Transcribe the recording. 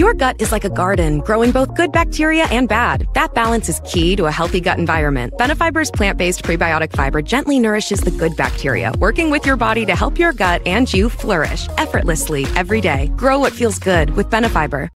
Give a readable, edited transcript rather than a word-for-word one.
Your gut is like a garden, growing both good bacteria and bad. That balance is key to a healthy gut environment. Benefiber's plant-based prebiotic fiber gently nourishes the good bacteria, working with your body to help your gut and you flourish effortlessly every day. Grow what feels good with Benefiber.